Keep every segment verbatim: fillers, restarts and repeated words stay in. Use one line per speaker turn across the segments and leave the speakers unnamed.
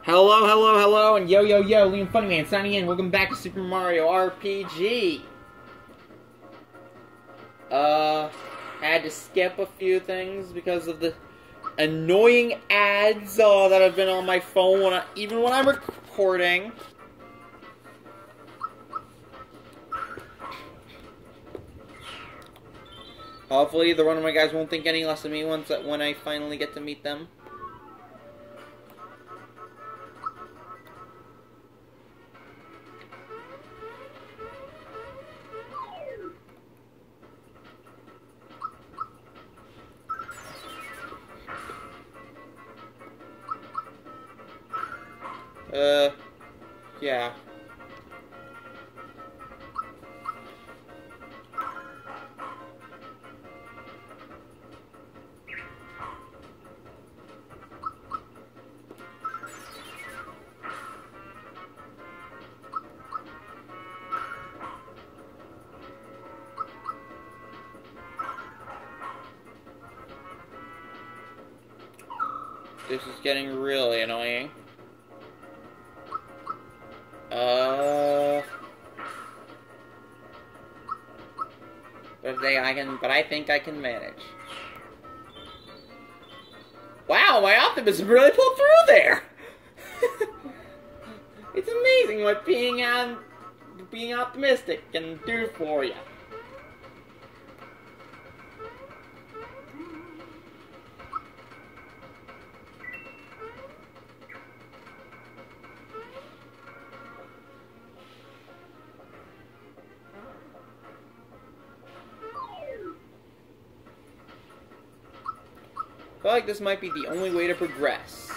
Hello, hello, hello, and yo, yo, yo, Liam Funnyman signing in. Welcome back to Super Mario R P G. Uh, had to skip a few things because of the annoying ads uh, that have been on my phone, when I, even when I'm recording. Hopefully, the Runaway guys won't think any less of me once when I finally get to meet them. Uh, yeah. This is getting really annoying. Uh, but they, I can, but I think I can manage. Wow, my optimism really pulled through there. It's amazing what being on, being optimistic can do for you. I feel like this might be the only way to progress.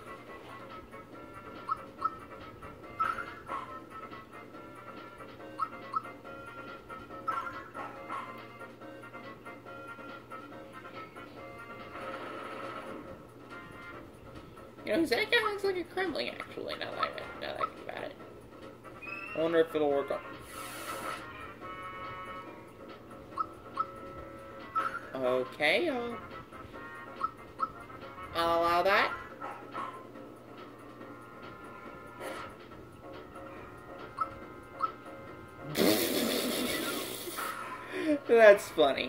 You know, that guy looks like a Kremling, actually, now that, I, now that I think about it. I wonder if it'll work on... Okay, I'll... I'll allow that. That's funny.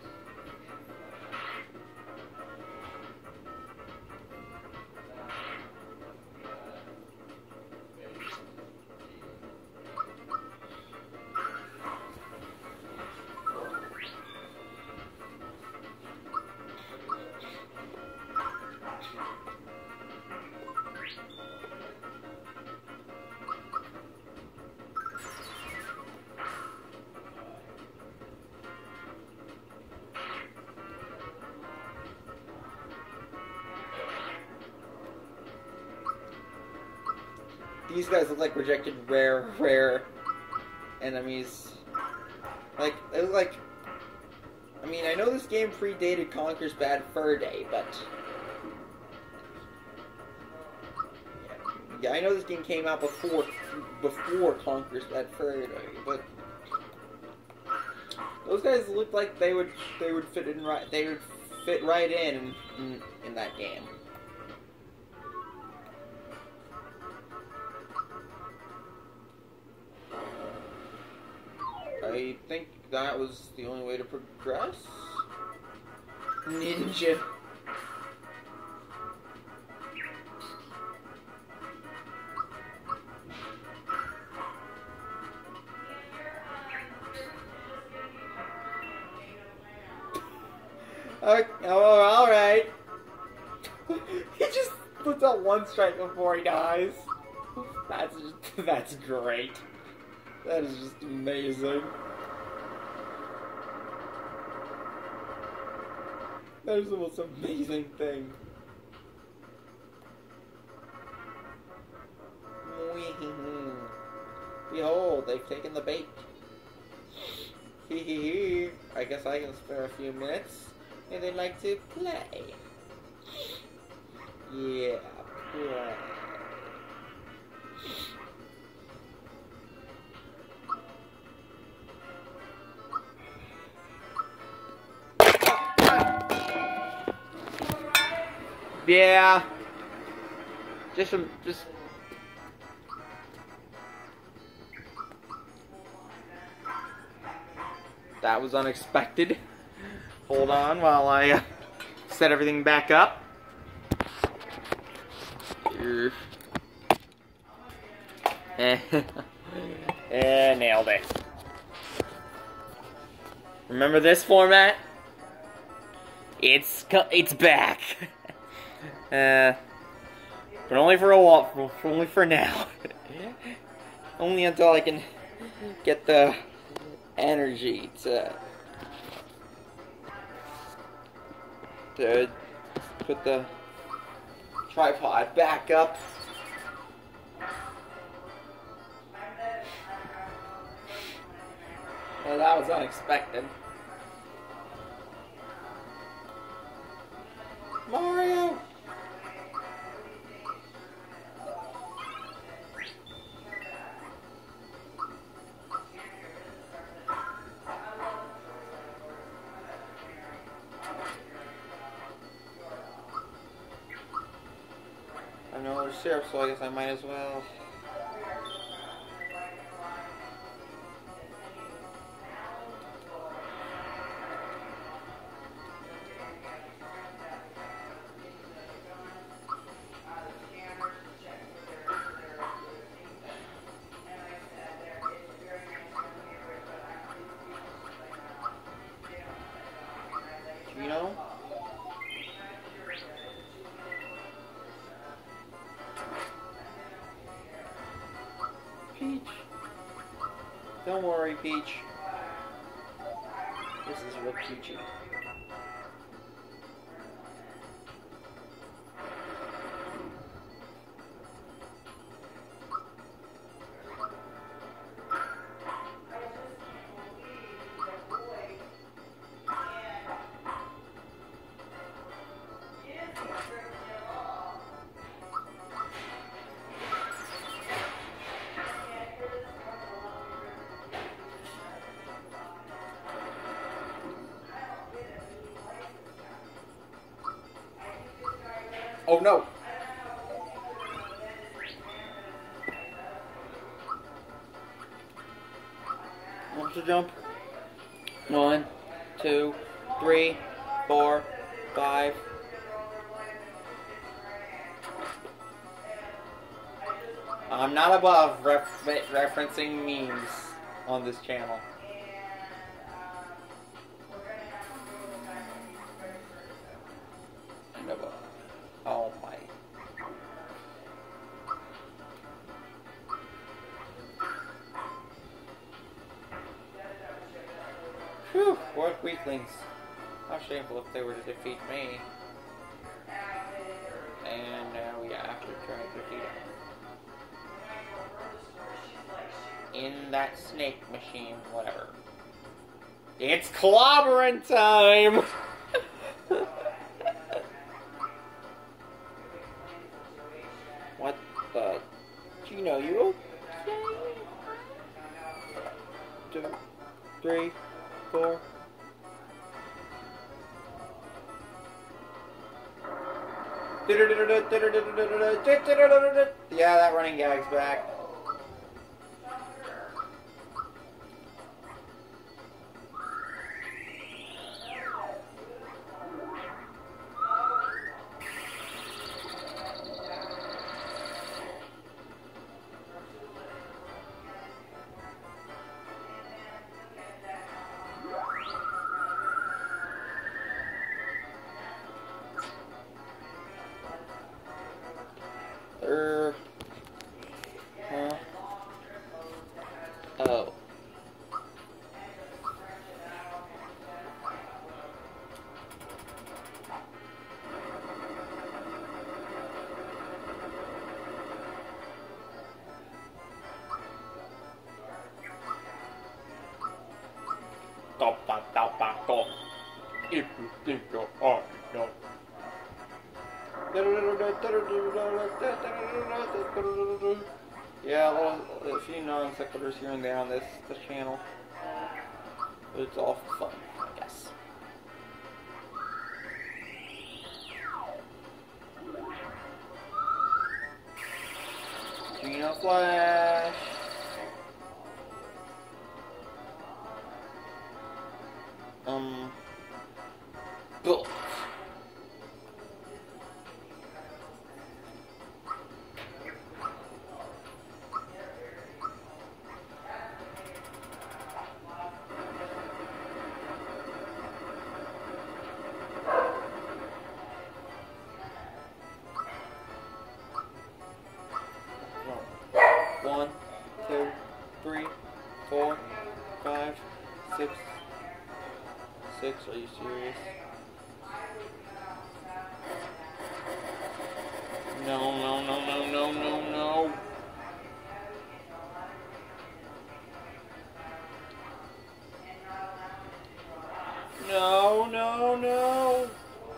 These guys look like rejected rare, rare enemies. Like, they look like... I mean, I know this game predated Conker's Bad Fur Day, but... Yeah, I know this game came out before before Conker's Bad Fur Day, but... Those guys look like they would they would fit in right they would fit right in in, in that game. I think that was the only way to progress. Ninja. Okay, oh, alright. He just puts out one strike before he dies. That's just, that's great. That is just amazing. That is the most amazing thing. Behold, they've taken the bait. Hee hee hee. I guess I can spare a few minutes. And they'd like to play. Yeah, play. Yeah. Just, um, just. That was unexpected. Hold on while I uh, set everything back up. Eh, eh, nailed it. Remember this format? It's it's back. uh, but only for a while. Only for now. Only until I can get the energy to to put the tripod back up. Well, that was unexpected. Mario! I know there's syrup, so I guess I might as well. You know? Peach. Don't worry, Peach. This is real peachy. Oh no! Monster jump. One, two, three, four, five. I'm not above ref referencing memes on this channel. And above. Oh my. Whew, what weaklings. How shameful if they were to defeat me. And now we have to try to defeat him. In that snake machine, whatever. It's clobbering time! What the? Gino, you okay? Two, three, four. Yeah, that running gag's back. Er, huh? Oh. Topa, topa, go. If you think you're on, no. Yeah, well, a few non sequiturs here and there on this this channel. But it's all fun, I guess. Arena Flash. Um. Bullets. One, two, three, four, five, six, six. Are you serious? No, no, no, no, no, no, no. No, no, no.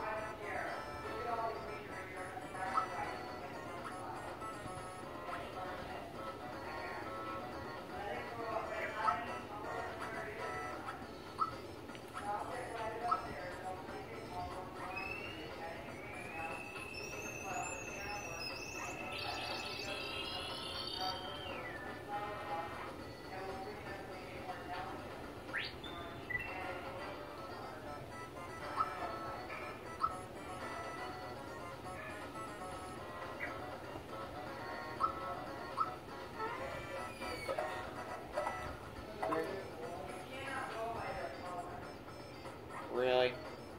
Really?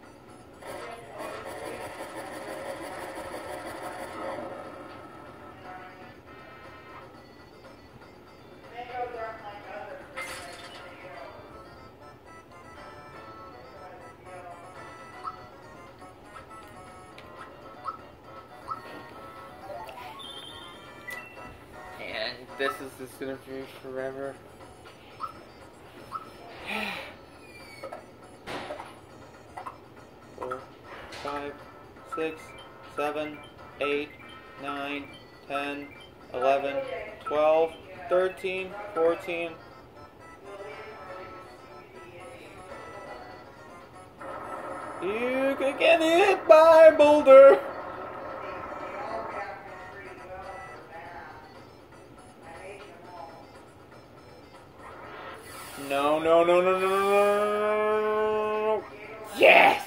And this is this gonna be forever. Four, five, six, seven, eight, nine, ten, eleven, twelve, thirteen, fourteen. You could get hit by a boulder. No, no, no, no, no, no, no. Yes!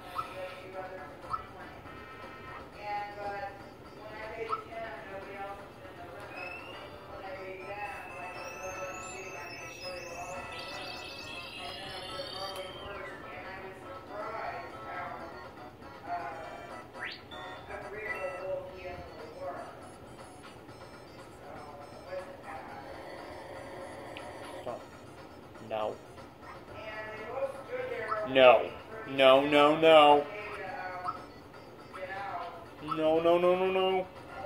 No. No. No, no, no. No, no, no, no, no.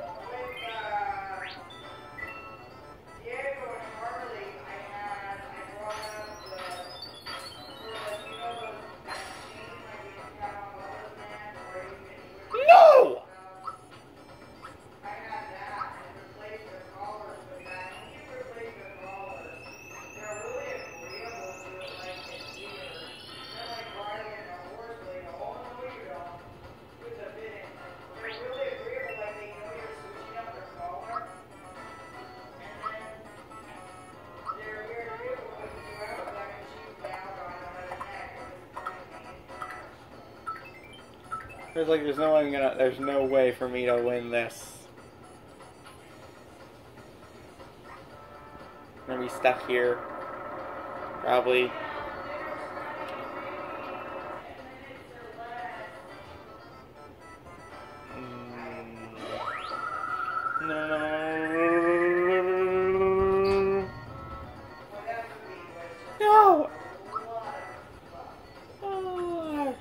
No! There's like there's no way I'm gonna there's no way for me to win this. I'm gonna be stuck here. Probably. Mm. No, no, no. No. Oh.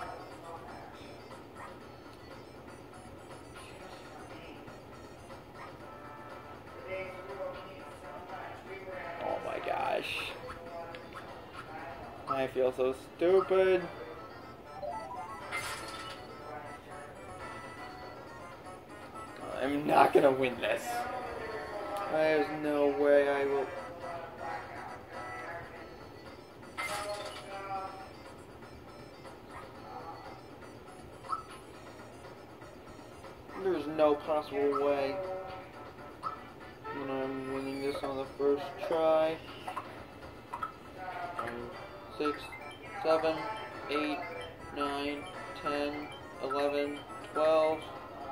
Oh my gosh. I feel so stupid. I'm not gonna win this. There's no way I will. There's no possible way. six, seven, eight, nine, ten, eleven, twelve.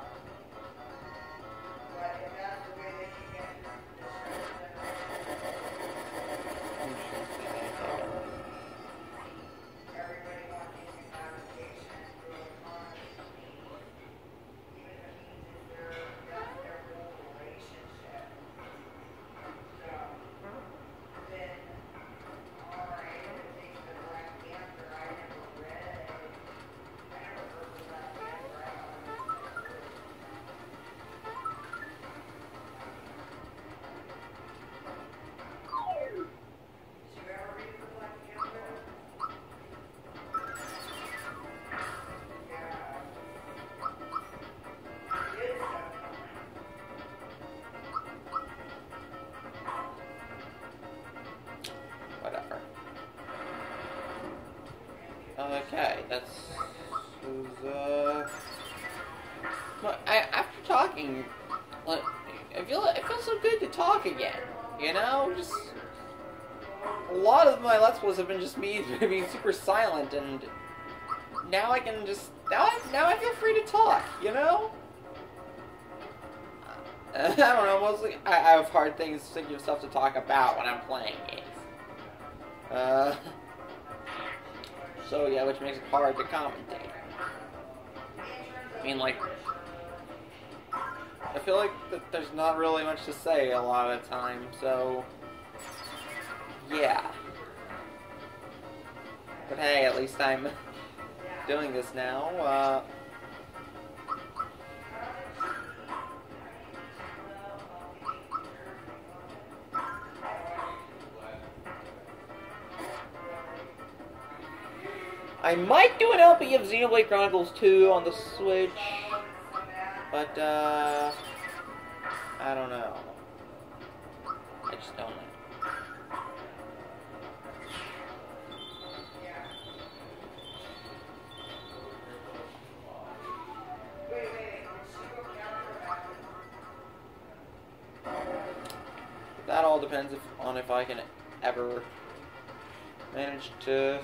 Okay, that's was, uh. But I, after talking, like, I feel it feels so good to talk again. You know, just a lot of my Let's Plays have been just me being super silent, and now I can just now I now I feel free to talk. You know. I don't know. Mostly, I, I have hard things thinking of stuff to talk about when I'm playing games. Uh. So yeah, which makes it hard to commentate. I mean, like, I feel like that there's not really much to say a lot of the time, so yeah. But hey, at least I'm doing this now. Uh, I might do an L P of Xenoblade Chronicles two on the Switch, but, uh, I don't know. I just don't know. That all depends if, on if I can ever manage to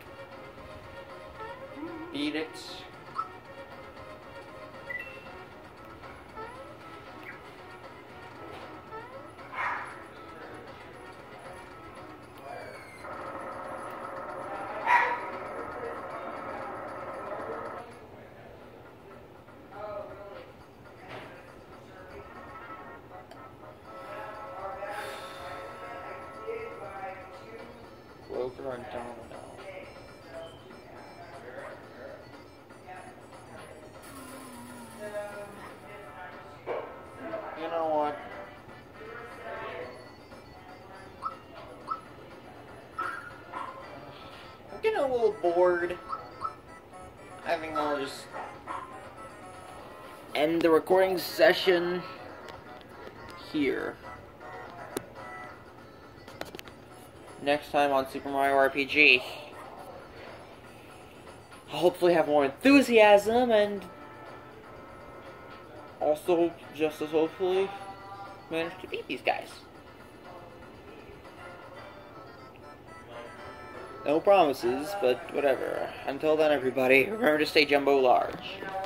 beat it. Clover and Domino. You know what? I'm getting a little bored. I think I'll just end the recording session here. Next time on Super Mario R P G, I'll hopefully have more enthusiasm and also, just as hopefully, manage to beat these guys. No promises, but whatever. Until then, everybody, remember to stay jumbo large.